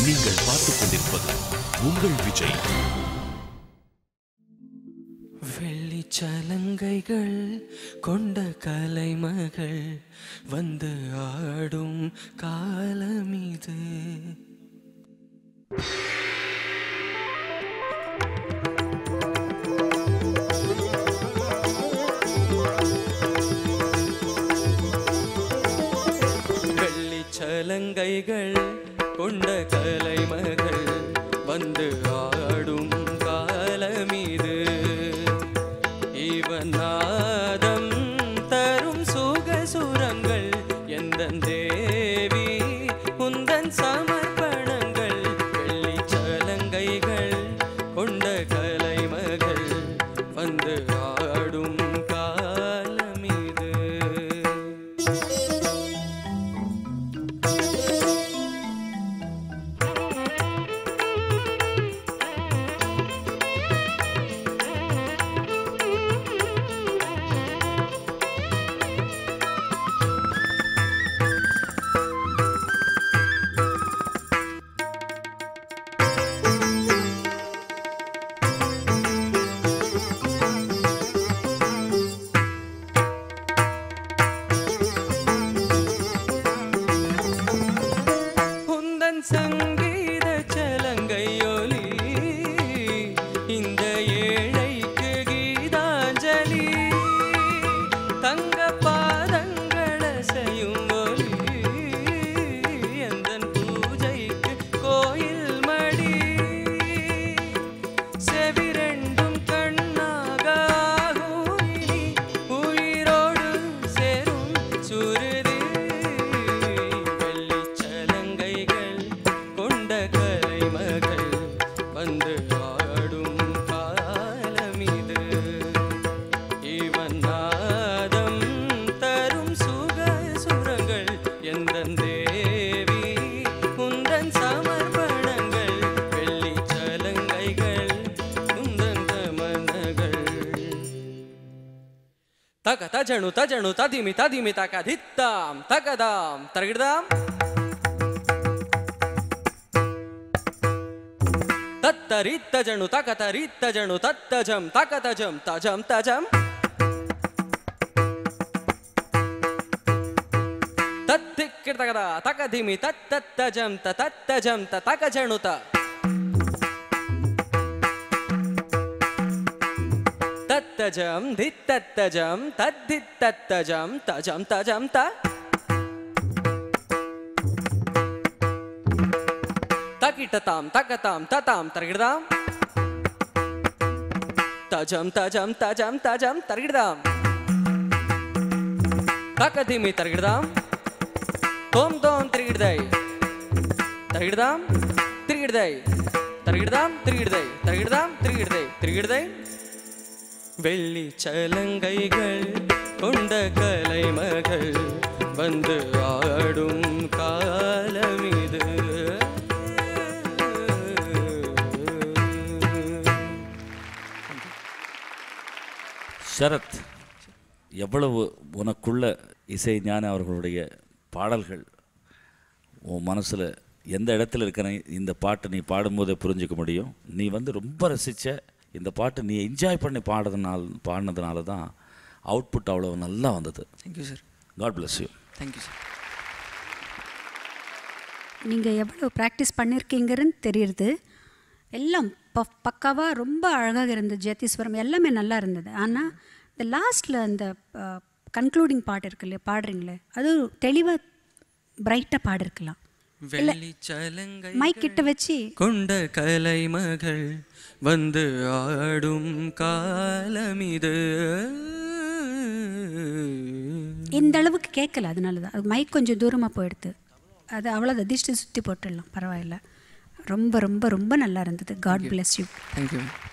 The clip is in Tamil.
நீங்கள் பார்த்துக் கொண்டிருப்பது உங்கள் விஜய். வெள்ளிச்சலங்கைகள் கொண்ட கலைமகள் வந்து ஆடும் காலமிது. வெள்ளிச்சலங்கைகள் கொண்ட கலைமகள் வந்து ஆடும் காலமிது. இவன் நாதம் தரும் சுகசுரங்கள் எந்தன் தேவி உந்தன் சமர்ப்பணங்கள். வெள்ளிச்சலங்கைகள் கொண்ட கலைமகள் வந்து ஆடும் காலமிது. சங்கீத சலங்கையொலி இந்த ஏழைக்கு கீதாஞ்சலி. தங்க பாதங்கள செய்யும் ஒலி எந்தன் பூஜைக்கு கோயில் மடி. செவிரெண்டும் கண்ணாக உயிரோடு சேரும் சுருதி. வந்து ஆடும் காலமிது. இவன் நாதம் தரும் சுகசுரங்கள் எந்தன் தேவி உந்தன் சமர்ப்பணங்கள். வெள்ளிச்சலங்கைகள் உந்தன் தமனகள். தக தஜணு தஜணு ததிமி ததிமி தக தித்தாம் தகதாம் தரகிடாம். தத்தரித்தஜணு தகதரித்தஜணு தத்தஜம் தகதஜம் தஜம் தஜம். தத்திக்கிர்தகதா தகதிமி தத்தத்தஜம் தத்தஜம் தகஜணு த. தத்தஜம் தித்தத்தஜம் தத்தித்தத்தஜம் தஜம் தஜம் த. தகிட்டதாம் தகதாம் ததாம் தரகிடாம். தஜம் தஜம் தஜம் தஜம் தரகிடாம். தகதிமி தரகிடாம். தோம் தோம் திரிகிடதை தரகிடாம் திரிகிடதை தரகிடாம் திரிகிடதை தரகிடாம் திரிகிடதை திரிகிடதை. வெள்ளிச்சலங்கைகள் கொண்ட கலைமகள் வந்து ஆடும் காலமிது. சரத், எவ்வளவு உனக்குள்ள இசை ஞான அவர்களுடைய பாடல்கள் உன் மனசில் எந்த இடத்துல இருக்கிற இந்த பாட்டை நீ பாடும்போதே புரிஞ்சிக்க முடியும். நீ வந்து ரொம்ப ரசித்த இந்த பாட்டை நீ என்ஜாய் பண்ணி பாடினதுனால தான் அவுட்புட் அவ்வளோ நல்லா வந்தது. Thank you sir. God bless you. Thank you sir. நீங்கள் எவ்வளோ ப்ராக்டிஸ் பண்ணியிருக்கீங்கன்னு தெரியுது. எல்லாம் பக்காவாக ரொம்ப அழகாக இருந்தது. ஜெயதீஸ்வரம் எல்லாமே நல்லா இருந்தது. ஆனால் இந்த லாஸ்ட்டில் அந்த கன்க்ளூடிங் பாட்டு இருக்கு இல்லையா, பாடுறீங்களே, அது தெளிவாக பிரைட்டாக பாடிருக்கலாம். மைக் கிட்ட வச்சு கொண்ட கலைமகள் வந்து ஆடும் காலமிது. இந்த அளவுக்கு கேட்கல, அதனால தான் அது மைக் கொஞ்சம் தூரமாக போயிடுது. அது அவ்வளோ அதிர்ஷ்டம் சுற்றி போட்டுடலாம், பரவாயில்ல. ரொம்ப ரொம்ப ரொம்ப நல்லா இருந்தது. God bless you. தேங்க்யூ.